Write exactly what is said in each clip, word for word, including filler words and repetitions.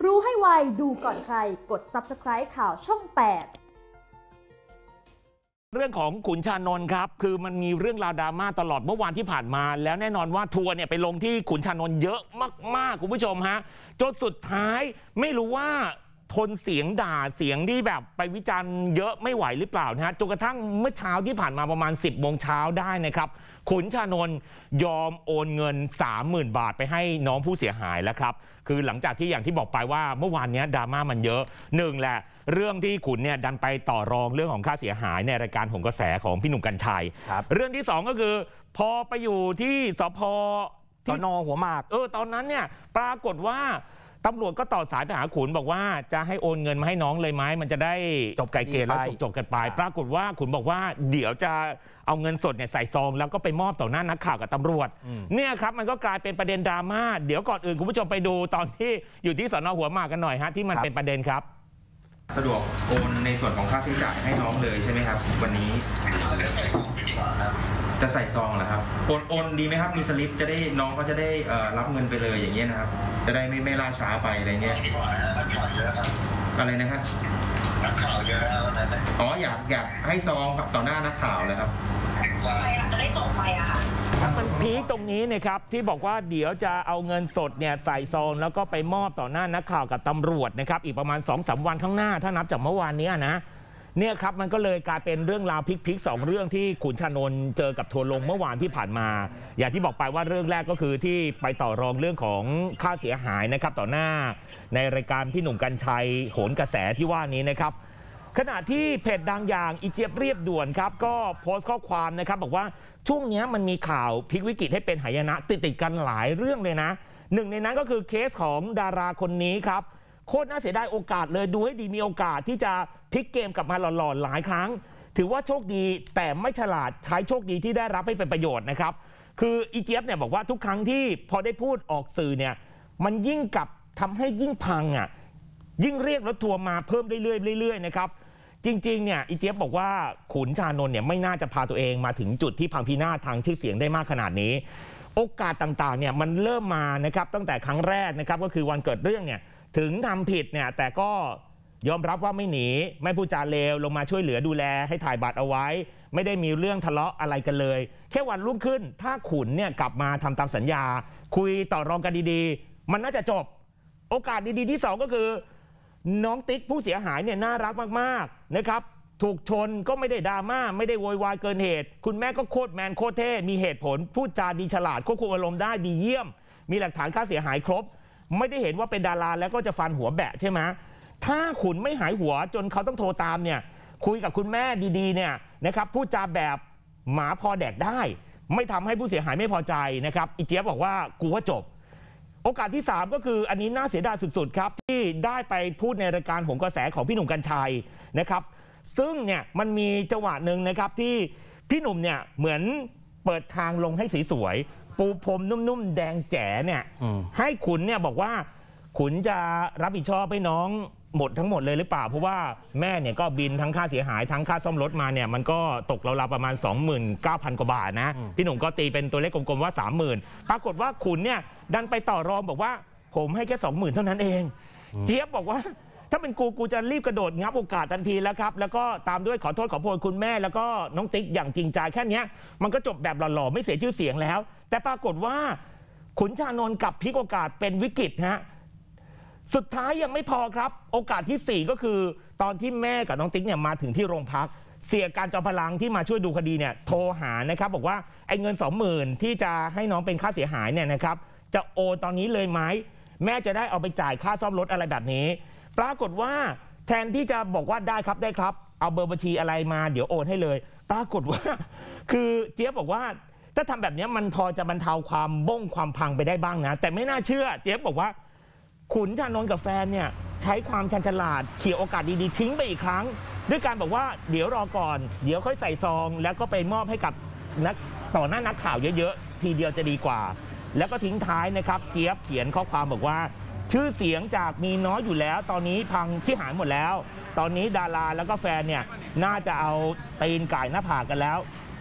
รู้ให้ไวดูก่อนใครกด ซับสไครบ์ ข่าวช่องแปดเรื่องของขุนชานนท์ครับคือมันมีเรื่องราวดราม่าตลอดเมื่อวานที่ผ่านมาแล้วแน่นอนว่าทัวร์เนี่ยไปลงที่ขุนชานนท์เยอะมากๆคุณผู้ชมฮะจนสุดท้ายไม่รู้ว่าทนเสียงด่าเสียงที่แบบไปวิจารณ์เยอะไม่ไหวหรือเปล่านะฮะจนกระทั่งเมื่อเช้าที่ผ่านมาประมาณสิบโมงเช้าได้นะครับขุนชานนท์ยอมโอนเงิน สามหมื่น บาทไปให้น้องผู้เสียหายแล้วครับคือหลังจากที่อย่างที่บอกไปว่าเมื่อวานนี้ดราม่ามันเยอะหนึ่งแหละเรื่องที่ขุนเนี่ยดันไปต่อรองเรื่องของค่าเสียหายในรายการโหนกระแสของพี่หนุ่มกรรชัยเรื่องที่สองก็คือพอไปอยู่ที่สภ. สน.หัวหมากเออตอนนั้นเนี่ยปรากฏว่าตำรวจก็ต่อสายไปหาขุนบอกว่าจะให้โอนเงินมาให้น้องเลยไหมมันจะได้จบไกลเกลี่ยแล้วจบจบกันไปปรากฏว่าขุนบอกว่าเดี๋ยวจะเอาเงินสดเนี่ยใส่ซองแล้วก็ไปมอบต่อหน้านักข่าวกับตำรวจเนี่ยครับมันก็กลายเป็นประเด็นดราม่าเดี๋ยวก่อนอื่นคุณผู้ชมไปดูตอนที่อยู่ที่สน.หัวหมากกันหน่อยฮะที่มันเป็นประเด็นครับสะดวกโอนในส่วนของค่าใช้จ่ายให้น้องเลยใช่ไหมครับวันนี้จะใส่ซองเหรอครับโอนโอนดีไหมครับมีสลิปจะได้น้องก็จะได้รับเงินไปเลยอย่างเงี้ยนะครับจะได้ไม่ไม่ล่าช้าไปอะไรเงี้ยอะไรนะครับนักข่าวเยอะอ๋ออยากอยากให้ซองต่อหน้านักข่าวเลยครับใช่จะได้จบไปอะค่ะมันพีคตรงนี้นะครับที่บอกว่าเดี๋ยวจะเอาเงินสดเนี่ยใส่ซองแล้วก็ไปมอบต่อหน้านักข่าวกับตำรวจนะครับอีกประมาณ สองสาม วันข้างหน้าถ้านับจากเมื่อวานนี้นะเนี่ยครับมันก็เลยกลายเป็นเรื่องราวพลิกๆสองเรื่องที่ขุนชานนท์เจอกับทัวร์ลงเมื่อวานที่ผ่านมาอย่างที่บอกไปว่าเรื่องแรกก็คือที่ไปต่อรองเรื่องของค่าเสียหายนะครับต่อหน้าในรายการพี่หนุ่มกรรชัยโหนกระแสที่ว่านี้นะครับขณะที่เพจดังอย่างอีเจี๊ยบเรียบด่วนครับก็โพสต์ข้อความนะครับบอกว่าช่วงนี้มันมีข่าวพลิกวิกฤตให้เป็นหายนะติดติดกันหลายเรื่องเลยนะหนึ่งในนั้นก็คือเคสของดาราคนนี้ครับโคตรน่าเสียดายโอกาสเลยดูให้ดีมีโอกาสที่จะพลิกเกมกลับมาหล่อๆหลายครั้งถือว่าโชคดีแต่ไม่ฉลาดใช้โชคดีที่ได้รับให้เป็นประโยชน์นะครับคืออีเจี๊ยบเนี่ยบอกว่าทุกครั้งที่พอได้พูดออกสื่อเนี่ยมันยิ่งกับทำให้ยิ่งพังอ่ะยิ่งเรียกรถทัวร์มาเพิ่มเรื่อยๆเรื่อยๆนะครับจริงๆเนี่ยอีเจี๊ยบบอกว่าขุนชานนท์เนี่ยไม่น่าจะพาตัวเองมาถึงจุดที่พังพินาศทางชื่อเสียงได้มากขนาดนี้โอกาสต่างๆเนี่ยมันเริ่มมานะครับตั้งแต่ครั้งแรกนะครับก็คือวันเกิดเรื่องเนี่ยถึงทำผิดเนี่ยแต่ก็ยอมรับว่าไม่หนีไม่พูดจาเลวลงมาช่วยเหลือดูแลให้ถ่ายบัตรเอาไว้ไม่ได้มีเรื่องทะเลาะอะไรกันเลยแค่วันรุ่งขึ้นถ้าขุนเนี่ยกลับมาทำตามสัญญาคุยต่อรองกันดีๆมันน่าจะจบโอกาสดีๆที่สองก็คือน้องติ๊กผู้เสียหายเนี่ยน่ารักมากๆนะครับถูกชนก็ไม่ได้ดราม่าไม่ได้โวยวายเกินเหตุคุณแม่ก็โคตรแมนโคตรเท่มีเหตุผลพูดจาดีฉลาดควบคุมอารมณ์ได้ดีเยี่ยมมีหลักฐานค่าเสียหายครบไม่ได้เห็นว่าเป็นดาราแล้วก็จะฟันหัวแบะใช่ไหมถ้าขุนไม่หายหัวจนเขาต้องโทรตามเนี่ยคุยกับคุณแม่ดีๆเนี่ยนะครับพูดจาแบบหมาพอแดกได้ไม่ทำให้ผู้เสียหายไม่พอใจนะครับอีเจี๊ยบบอกว่ากูว่าจบโอกาสที่สามก็คืออันนี้น่าเสียดายสุดๆครับที่ได้ไปพูดในรายการโหนกระแสของพี่หนุ่มกรรชัยนะครับซึ่งเนี่ยมันมีจังหวะหนึ่งนะครับที่พี่หนุ่มเนี่ยเหมือนเปิดทางลงให้สีสวยปูพรมนุ่มๆแดงแจ๋เนี่ยให้ขุนเนี่ยบอกว่าขุนจะรับผิดชอบให้น้องหมดทั้งหมดเลยหรือเปล่าเพราะว่าแม่เนี่ยก็บินทั้งค่าเสียหายทั้งค่าซ่อมรถมาเนี่ยมันก็ตกราวๆประมาณ สองหมื่นเก้าพัน กว่าบาทนะพี่หนุ่มก็ตีเป็นตัวเลขกลมๆว่า สามหมื่น ปรากฏว่าขุนเนี่ยดันไปต่อรองบอกว่าผมให้แค่ สองหมื่น เท่านั้นเองเจี๊ยบบอกว่าถ้าเป็นกูกูจะรีบกระโดดงับโอกาสทันทีแล้วครับแล้วก็ตามด้วยขอโทษขอโพยคุณแม่แล้วก็น้องติ๊กอย่างจริงใจแค่นี้มันก็จบแบบหล่อๆไม่เสียชื่อเสียงแล้วแต่ปรากฏว่าขุนชานนท์กับพลิกโอกาสเป็นวิกฤตฮะสุดท้ายยังไม่พอครับโอกาสที่สี่ก็คือตอนที่แม่กับน้องติ๊กเนี่ยมาถึงที่โรงพักเสียการจอมพลังที่มาช่วยดูคดีเนี่ยโทรหานะครับบอกว่าไอ้เงิน สองหมื่น ที่จะให้น้องเป็นค่าเสียหายเนี่ยนะครับจะโอนตอนนี้เลยไหมแม่จะได้เอาไปจ่ายค่าซ่อมรถอะไรแบบนี้ปรากฏว่าแทนที่จะบอกว่าได้ครับได้ครับเอาเบอร์บัญชีอะไรมาเดี๋ยวโอนให้เลยปรากฏว่าคือเจี๊ยบบอกว่าถ้าทำแบบนี้มันพอจะบรรเทาความบ้งความพังไปได้บ้างนะแต่ไม่น่าเชื่อเจี๊ยบบอกว่าขุนชานนท์กับแฟนเนี่ยใช้ความชันฉลาดเขี่ยโอกาสดีๆทิ้งไปอีกครั้งด้วยการบอกว่าเดี๋ยวรอก่อนเดี๋ยวค่อยใส่ซองแล้วก็ไปมอบให้กับนักต่อหน้านักข่าวเยอะๆทีเดียวจะดีกว่าแล้วก็ทิ้งท้ายนะครับเจี๊ยบเขียนข้อความบอกว่าชื่อเสียงจากมีน้อยอยู่แล้วตอนนี้พังชิหายหมดแล้วตอนนี้ดาราแล้วก็แฟนเนี่ยน่าจะเอาตีนก่ายหน้าผากกันแล้ว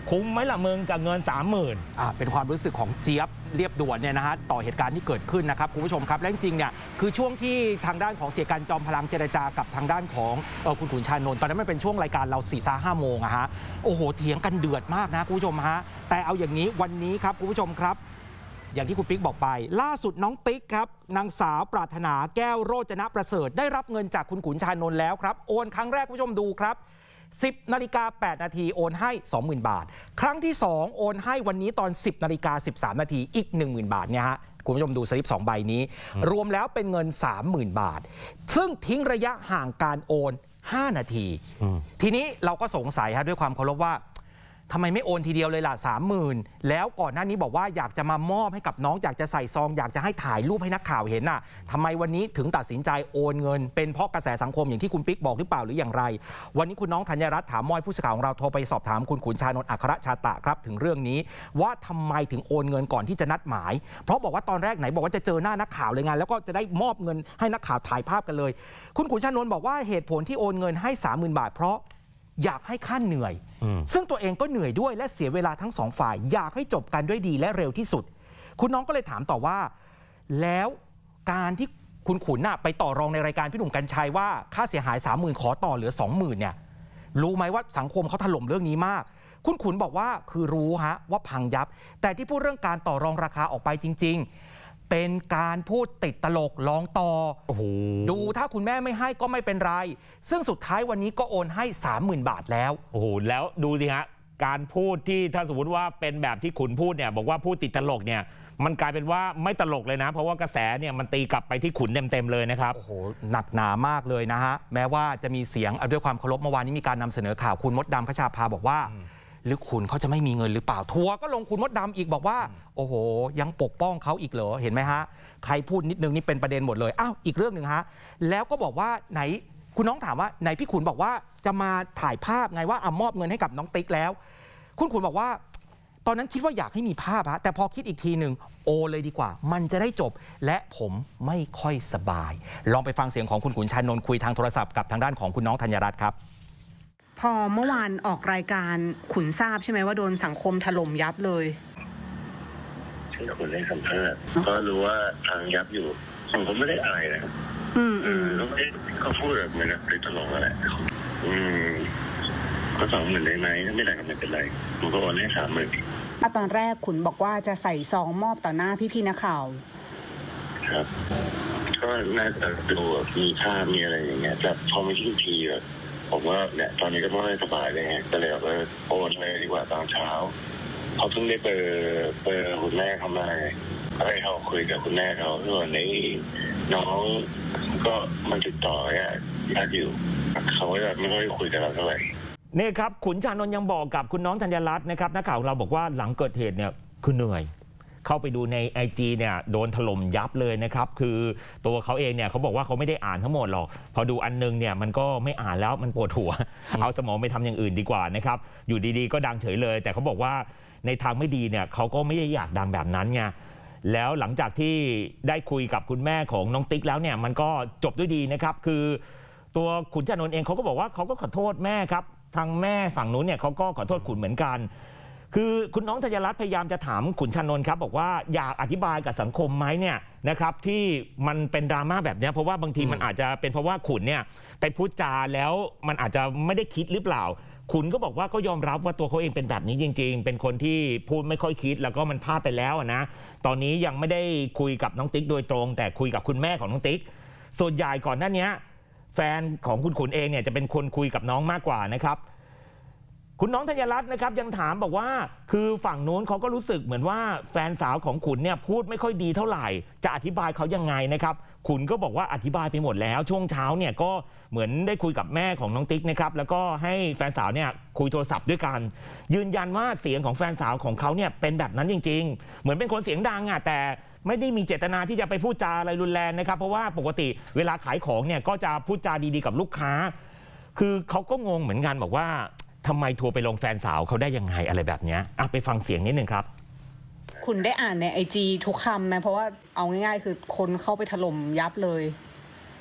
คุ้มไหมล่ะมึงกับเงินสามหมื่นอ่าเป็นความรู้สึกของเจี๊ยบเรียบด่วนเนี่ยนะฮะต่อเหตุการณ์ที่เกิดขึ้นนะครับคุณผู้ชมครับและจริงๆเนี่ยคือช่วงที่ทางด้านของเสียการจอมพลังเจรจากับทางด้านของเออคุณขุนชานนท์ตอนนั้นมันเป็นช่วงรายการเราสี่ซ่าห้าโมงอะฮะโอ้โหเถียงกันเดือดมากนะคุณผู้ชมฮะแต่เอาอย่างนี้วันนี้ครับคุณผู้ชมครับอย่างที่คุณปิ๊กบอกไปล่าสุดน้องติ๊กครับนางสาวปรารถนาแก้วโรจนประเสริฐได้รับเงินจากคุณขุนชานนท์แล้วครับโอนครั้งแรกคุณผู้ชมดูครับสิบนาฬิกาแปดนาทีโอนให้ สองหมื่น บาทครั้งที่สองโอนให้วันนี้ตอนสิบนาฬิกาสิบสามนาทีอีก หนึ่งหมื่น บาทเนี่ยฮะคุณผู้ชมดูสลิปสองใบนี้รวมแล้วเป็นเงิน สามหมื่น บาทซึ่งทิ้งระยะห่างการโอนห้านาทีทีนี้เราก็สงสัยฮะด้วยความเคารพว่าทำไมไม่โอนทีเดียวเลยล่ะ สามหมื่น แล้วก่อนหน้านี้บอกว่าอยากจะมามอบให้กับน้องอยากจะใส่ซองอยากจะให้ถ่ายรูปให้นักข่าวเห็นน่ะทำไมวันนี้ถึงตัดสินใจโอนเงินเป็นเพราะกระแสสังคมอย่างที่คุณปิ๊กบอกหรือเปล่าหรืออย่างไรวันนี้คุณน้องธัญรัตน์ถามมอยผู้สื่อข่าวของเราโทรไปสอบถามคุณขุนชานนท์อัครชาตะครับถึงเรื่องนี้ว่าทำไมถึงโอนเงินก่อนที่จะนัดหมายเพราะบอกว่าตอนแรกไหนบอกว่าจะเจอหน้านักข่าวเลยงานแล้วก็จะได้มอบเงินให้นักข่าวถ่ายภาพกันเลยคุณขุนชานนท์บอกว่าเหตุผลที่โอนเงินให้ สามหมื่น บาทเพราะอยากให้ค่าเหนื่อยซึ่งตัวเองก็เหนื่อยด้วยและเสียเวลาทั้งสองฝ่ายอยากให้จบกันด้วยดีและเร็วที่สุดคุณน้องก็เลยถามต่อว่าแล้วการที่คุณขุนน่ะไปต่อรองในรายการพี่หนุ่มกรรชัยว่าค่าเสียหาย สามหมื่น ขอต่อเหลือ สองหมื่น เนี่ยรู้ไหมว่าสังคมเขาถล่มเรื่องนี้มากคุณขุนบอกว่าคือรู้ฮะว่าพังยับแต่ที่พูดเรื่องการต่อรองราคาออกไปจริงๆเป็นการพูดติดตลกลองต่อดูถ้าคุณแม่ไม่ให้ก็ไม่เป็นไรซึ่งสุดท้ายวันนี้ก็โอนให้ สามหมื่น บาทแล้วโอ้โหแล้วดูสิฮะการพูดที่ถ้าสมมติว่าเป็นแบบที่ขุนพูดเนี่ยบอกว่าพูดติดตลกเนี่ยมันกลายเป็นว่าไม่ตลกเลยนะเพราะว่ากระแสเนี่ยมันตีกลับไปที่ขุนเต็มๆเลยนะครับโอ้โหหนักหนามากเลยนะฮะแม้ว่าจะมีเสียงด้วยความเคารพเมื่อวานนี้มีการนำเสนอข่าวคุณมดดำคชาภาบอกว่าหรือขุนเขาจะไม่มีเงินหรือเปล่าทัวร์ก็ลงคุณมดดำอีกบอกว่าโอ้โหยังปกป้องเขาอีกเหรอเห็นไหมฮะใครพูดนิดนึงนี่เป็นประเด็นหมดเลยอ้าวอีกเรื่องหนึ่งฮะแล้วก็บอกว่าไหนคุณน้องถามว่าไหนพี่ขุนบอกว่าจะมาถ่ายภาพไงว่าเอามอบเงินให้กับน้องติ๊กแล้วคุณขุนบอกว่าตอนนั้นคิดว่าอยากให้มีภาพฮะแต่พอคิดอีกทีหนึ่งโอเลยดีกว่ามันจะได้จบและผมไม่ค่อยสบายลองไปฟังเสียงของคุณขุนชานนท์คุยทางโทรศัพท์กับทางด้านของคุณน้องธัญรัตน์ครับพอเมื่อวานออกรายการขุนทราบใช่ไหมว่าโดนสังคมถล่มยับเลยที่ขุนได้สัมภาษณ์ก็รู้ว่าทางยับอยู่สังคมไม่ได้อะไรนะอืมอืมแล้วเขาพูดแบบนี้นะติดตลกอะไรอืมก็สองหมื่นได้ไหมถ้าไม่ได้ก็ไม่เป็นไรผมก็โอนให้สามหมื่นตอนแรกขุนบอกว่าจะใส่ซองมอบต่อหน้าพี่ๆนักข่าวครับก็น่าจะดูมีภาพมีอะไรอย่างเงี้ยแต่พอมาที่ทีแบบผมว่าเนี่ยตอนนี้ก็ไม่สบายเลยไงก็เลยแบบโอนเลยดีกว่าตอนเช้าเขาเพิ่งได้เบอร์เบอร์คุณแม่เขามาก็ให้เขาคุยกับคุณแม่เขาส่วนนี้น้องก็มันติดต่อเนี่ยยากอยู่เขาจะไม่ค่อยคุยกับเราเท่าไหร่นี่ครับขุนชานนท์ยังบอกกับคุณน้องธัญรัตน์นะครับนักข่าวเราบอกว่าหลังเกิดเหตุเนี่ยคือเหนื่อยเข้าไปดูใน ไอ จี เนี่ยโดนถล่มยับเลยนะครับคือตัวเขาเองเนี่ยเขาบอกว่าเขาไม่ได้อ่านทั้งหมดหรอกพอดูอันนึงเนี่ยมันก็ไม่อ่านแล้วมันปวดหัวเอาสมองไปทำอย่างอื่นดีกว่านะครับอยู่ดีๆก็ดังเฉยเลยแต่เขาบอกว่าในทางไม่ดีเนี่ยเขาก็ไม่ได้อยากดังแบบนั้นไงแล้วหลังจากที่ได้คุยกับคุณแม่ของน้องติ๊กแล้วเนี่ยมันก็จบด้วยดีนะครับคือตัวขุนชานนท์เองเขาก็บอกว่าเขาก็ขอโทษแม่ครับทางแม่ฝั่งนู้นเนี่ยเขาก็ขอโทษขุนเหมือนกันคือคุณน้องธัญรัตน์พยายามจะถามขุนชานนท์ครับบอกว่าอยากอธิบายกับสังคมไหมเนี่ยนะครับที่มันเป็นดราม่าแบบนี้เพราะว่าบางทีมันอาจจะเป็นเพราะว่าขุนเนี่ยไปพูดจาแล้วมันอาจจะไม่ได้คิดหรือเปล่าขุนก็บอกว่าก็ยอมรับว่าตัวเขาเองเป็นแบบนี้จริงๆเป็นคนที่พูดไม่ค่อยคิดแล้วก็มันพลาดไปแล้วนะตอนนี้ยังไม่ได้คุยกับน้องติ๊กโดยตรงแต่คุยกับคุณแม่ของน้องติ๊กส่วนใหญ่ก่อนหน้านี้แฟนของคุณขุนเองเนี่ยจะเป็นคนคุยกับน้องมากกว่านะครับคุณน้องธัญรัตน์นะครับยังถามบอกว่าคือฝั่งนู้นเขาก็รู้สึกเหมือนว่าแฟนสาวของขุนเนี่ยพูดไม่ค่อยดีเท่าไหร่จะอธิบายเขายังไงนะครับขุนก็บอกว่าอธิบายไปหมดแล้วช่วงเช้าเนี่ยก็เหมือนได้คุยกับแม่ของน้องติ๊กนะครับแล้วก็ให้แฟนสาวเนี่ยคุยโทรศัพท์ด้วยกันยืนยันว่าเสียงของแฟนสาวของเขาเนี่ยเป็นแบบนั้นจริงๆเหมือนเป็นคนเสียงดังอ่ะแต่ไม่ได้มีเจตนาที่จะไปพูดจาอะไรรุนแรงนะครับเพราะว่าปกติเวลาขายของเนี่ยก็จะพูดจาดีๆกับลูกค้าคือเขาก็งงเหมือนกันบอกว่าทำไมทัวร์ไปลงแฟนสาวเขาได้ยังไงอะไรแบบนี้อ่ะไปฟังเสียงนิดนึงครับคุณได้อ่านใน ไอ จี ทุกคำไหมเพราะว่าเอาง่ายๆคือคนเข้าไปถล่มยับเลย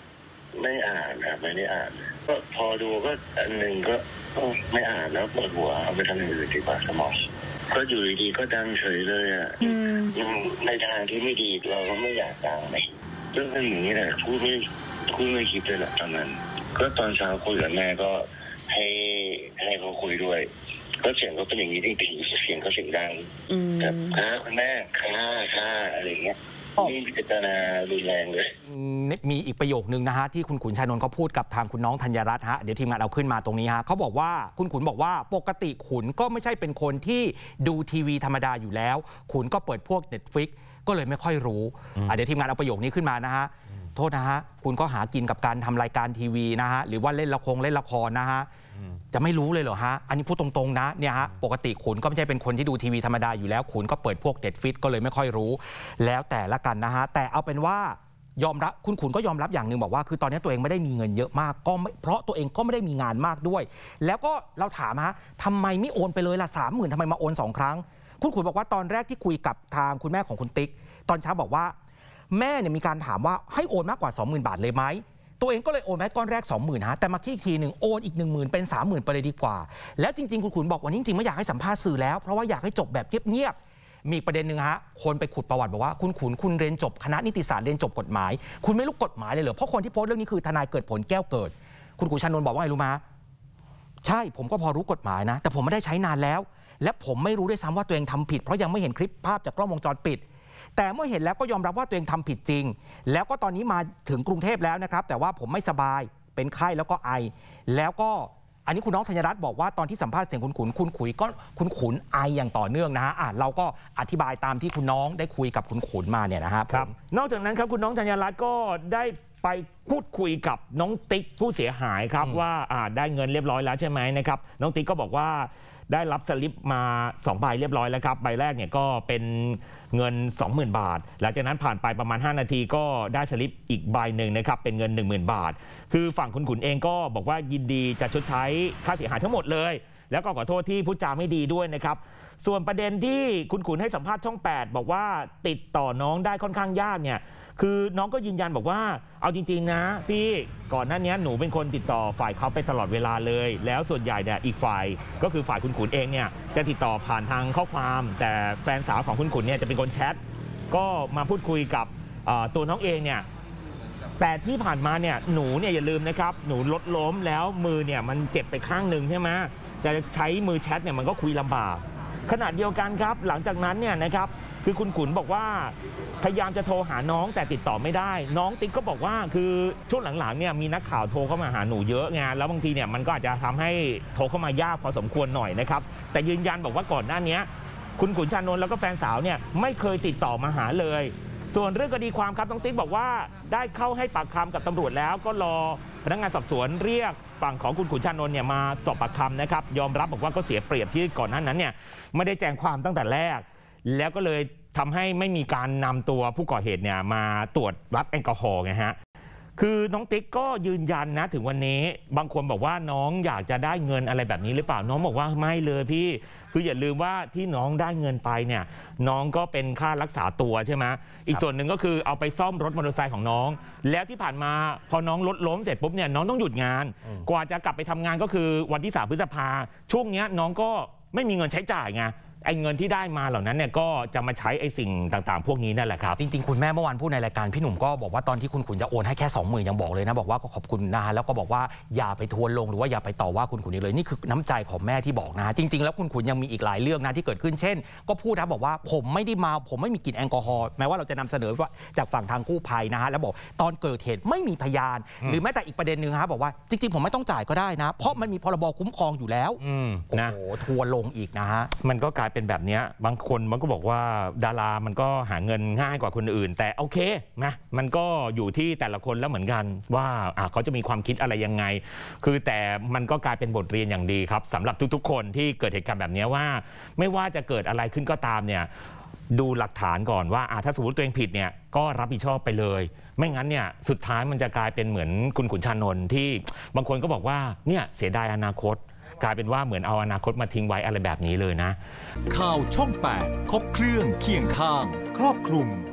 ไม่อ่านครับไม่ได้อ่านก็พอดูก็อันหนึ่งก็ไม่อ่านแล้วปวดหัวเอาไปทำอย่างอื่นดีกว่าสมองก็อยู่ดีๆก็ดังเฉยเลยอ่ะในทางที่ไม่ดีเราก็ไม่อยากดังไหมเรื่องอย่างนี้แหละพูดไม่พูดไม่คิดเลยแหละตอนนั้นก็ตอนเช้าคุยกับแม่ก็ให้ให้เขาคุยด้วยก็เสียงก็เป็นอย่างนี้จริงๆเสียงเขาเสียงดังแบบค่ะคุณแม่ค่ะค่ะอะไรเงี้ยนี่พิจารณารุนแรงเลยมีอีกประโยคนึงนะฮะที่คุณขุนชานนท์เขาพูดกับทางคุณน้องธัญรัตน์ฮะเดี๋ยวทีมงานเอาขึ้นมาตรงนี้ฮะเขาบอกว่าคุณขุนบอกว่าปกติขุนก็ไม่ใช่เป็นคนที่ดูทีวีธรรมดาอยู่แล้วขุนก็เปิดพวก Netflix ก็เลยไม่ค่อยรู้เดี๋ยวทีมงานเอาประโยคนี้ขึ้นมานะฮะโทษนะฮะคุณก็หากินกับการทำรายการทีวีนะฮะหรือว่าเล่นละครเล่นละครนะฮะจะไม่รู้เลยเหรอฮะอันนี้พูดตรงๆนะเนี่ยฮะปกติขุนก็ไม่ใช่เป็นคนที่ดูทีวีธรรมดาอยู่แล้วขุนก็เปิดพวก Netflix ก็เลยไม่ค่อยรู้แล้วแต่ละกันนะฮะแต่เอาเป็นว่ายอมรับคุณขุนก็ยอมรับอย่างหนึ่งบอกว่าคือตอนนี้ตัวเองไม่ได้มีเงินเยอะมากก็เพราะตัวเองก็ไม่ได้มีงานมากด้วยแล้วก็เราถามฮะทำไมไม่โอนไปเลยล่ะสามหมื่นทำไมมาโอนสองครั้งคุณขุนบอกว่าตอนแรกที่คุยกับทางคุณแม่ของคุณติ๊กตอนเช้าบอกว่าแม่เนี่ยมีการถามว่าให้โอนมากกว่า สองหมื่น บาทเลยไหมตัวเองก็เลยโอนไปก้อนแรก สองหมื่น ฮะแต่มาคิดอีกทีหนึ่งโอนอีก หนึ่งหมื่น เป็น สามหมื่น ไปเลยดีกว่าแล้วจริงๆคุณขุนบอกวันนี้จริงๆไม่อยากให้สัมภาษณ์สื่อแล้วเพราะว่าอยากให้จบแบบเงียบๆมีประเด็นหนึ่งฮะคนไปขุดประวัติบอกว่าคุณขุนคุณเรียนจบคณะนิติศาสตร์เรียนจบกฎหมายคุณไม่รู้กฎหมายเลยเหรอเพราะคนที่โพสต์เรื่องนี้คือทนายเกิดผลแก้วเกิดคุณขุนชานนท์บอกว่าไงรู้มั้ยใช่ผมก็พอรู้กฎหมายนะแต่ผมไม่ได้ใช้นานแล้วและผมไม่รู้ด้วยซ้ำว่าตัวเองทำผิดเพราะยังไม่เห็นคลิปภาพจากกล้องวงจรปิดแต่เมื่อเห็นแล้วก็ยอมรับว่าตัวเองทำผิดจริงแล้วก็ตอนนี้มาถึงกรุงเทพแล้วนะครับแต่ว่าผมไม่สบายเป็นไข้แล้วก็ไอแล้วก็อันนี้คุณน้องธัญรัตน์บอกว่าตอนที่สัมภาษณ์เสียงคุณขุนคุณขุยก็คุณขุนไออย่างต่อเนื่องนะฮะอ่ะเราก็อธิบายตามที่คุณน้องได้คุยกับคุณขุนมาเนี่ยนะครับครับนอกจากนั้นครับคุณน้องธัญรัตน์ก็ได้ไปพูดคุยกับน้องติ๊กผู้เสียหายครับว่าอ่าได้เงินเรียบร้อยแล้วใช่ไหมนะครับน้องติ๊กก็บอกว่าได้รับสลิปมาสองใบเรียบร้อยแล้วครับใบแรกเนี่ยก็เป็นเงิน สองหมื่น บาทหลังจากนั้นผ่านไปประมาณห้านาทีก็ได้สลิปอีกใบหนึ่งนะครับเป็นเงิน หนึ่งหมื่น บาทคือฝั่งคุณขุนเองก็บอกว่ายินดีจะชดใช้ค่าเสียหายทั้งหมดเลยแล้วก็ขอโทษที่พูดจาไม่ดีด้วยนะครับส่วนประเด็นที่คุณขุนให้สัมภาษณ์ช่องแปดบอกว่าติดต่อน้องได้ค่อนข้างยากเนี่ยคือน้องก็ยืนยันบอกว่าเอาจริงๆนะพี่ก่อนหน้านี้หนูเป็นคนติดต่อฝ่ายเขาไปตลอดเวลาเลยแล้วส่วนใหญ่เนี่ยอีกฝ่ายก็คือฝ่ายคุณขุนเองเนี่ยจะติดต่อผ่านทางข้อความแต่แฟนสาวของคุณขุนเนี่ยจะเป็นคนแชทก็มาพูดคุยกับตัวน้องเองเนี่ยแต่ที่ผ่านมาเนี่ยหนูเนี่ยอย่าลืมนะครับหนูรถล้มแล้วมือเนี่ยมันเจ็บไปข้างหนึ่งใช่ไหมจะใช้มือแชทเนี่ยมันก็คุยลำบากขณะเดียวกันครับหลังจากนั้นเนี่ยนะครับคือคุณขุนบอกว่าพยายามจะโทรหาน้องแต่ติดต่อไม่ได้น้องติ๊กก็บอกว่าคือช่วงหลังๆเนี่ยมีนักข่าวโทรเข้ามาหาหนูเยอะไงแล้วบางทีเนี่ยมันก็อาจจะทำให้โทรเข้ามายากพอสมควรหน่อยนะครับแต่ยืนยันบอกว่าก่อนหน้านี้คุณขุนชานนท์แล้วก็แฟนสาวเนี่ยไม่เคยติดต่อมาหาเลยส่วนเรื่องคดีความครับน้องติ๊กบอกว่าได้เข้าให้ปากคำกับตำรวจแล้วก็รอพนักงานสอบสวนเรียกฝั่งของคุณขุนชานนท์เนี่ยมาสอบปากคำนะครับยอมรับบอกว่าก็เสียเปรียบที่ก่อนหน้านั้นเนี่ยไม่ได้แจ้งความตั้งแต่แรกแล้วก็เลยทำให้ไม่มีการนำตัวผู้ก่อเหตุเนี่ยมาตรวจวัดแอลกอฮอล์ไงฮะคือน้องติ๊กก็ยืนยันนะถึงวันนี้บางคนบอกว่าน้องอยากจะได้เงินอะไรแบบนี้หรือเปล่าน้องบอกว่าไม่เลยพี่คืออย่าลืมว่าที่น้องได้เงินไปเนี่ยน้องก็เป็นค่ารักษาตัวใช่ไหมอีกส่วนหนึ่งก็คือเอาไปซ่อมรถมอเตอร์ไซค์ของน้องแล้วที่ผ่านมาพอน้องรถล้มเสร็จปุ๊บเนี่ยน้องต้องหยุดงานกว่าจะกลับไปทำงานก็คือวันที่สามพฤษภาช่วงนี้น้องก็ไม่มีเงินใช้จ่ายไงไอ้เงินที่ได้มาเหล่านั้นเนี่ยก็จะมาใช้ไอ้สิ่งต่างๆพวกนี้นั่นแหละครับจริงๆคุณแม่เมื่อวานพูดในรายการพี่หนุ่มก็บอกว่าตอนที่คุณขุนจะโอนให้แค่ สองหมื่น ยังบอกเลยนะบอกว่าก็ขอบคุณนะฮะแล้วก็บอกว่าอย่าไปทวนลงหรือว่าอย่าไปต่อว่าคุณขุนเลยนี่คือน้ำใจของแม่ที่บอกนะฮะจริงๆแล้วคุณขุนยังมีอีกหลายเรื่องนะที่เกิดขึ้นเช่นก็พูดนะบอกว่าผมไม่ได้มาผมไม่มีกลิ่นแอลกอฮอล์แม้ว่าเราจะนำเสนอว่าจากฝั่งทางกู้ภัยนะฮะแล้วบอกตอนเกิดเหตุไม่มีพยานหรือแม้แต่อีกประเด็นหนึ่งฮะบอกว่าจริงๆผมไม่ต้องจ่ายก็ได้นะเพราะมันมีพรบคุ้มครองอยู่แล้วโอ้โหทวนลงอีกนะฮะมันก็กลายเป็นแบบนี้บางคนมันก็บอกว่าดารามันก็หาเงินง่ายกว่าคนอื่นแต่โอเคนะมันก็อยู่ที่แต่ละคนแล้วเหมือนกันว่าเขาจะมีความคิดอะไรยังไงคือแต่มันก็กลายเป็นบทเรียนอย่างดีครับสำหรับทุกๆคนที่เกิดเหตุการณ์แบบนี้ว่าไม่ว่าจะเกิดอะไรขึ้นก็ตามเนี่ยดูหลักฐานก่อนว่าถ้าสมมติตัวเองผิดเนี่ยก็รับผิดชอบไปเลยไม่งั้นเนี่ยสุดท้ายมันจะกลายเป็นเหมือนคุณขุนชานนท์ที่บางคนก็บอกว่าเนี่ยเสียดายอนาคตกลายเป็นว่าเหมือนเอาอนาคตมาทิ้งไว้อะไรแบบนี้เลยนะข่าวช่องแปดครบเครื่องเคียงข้างครอบคลุม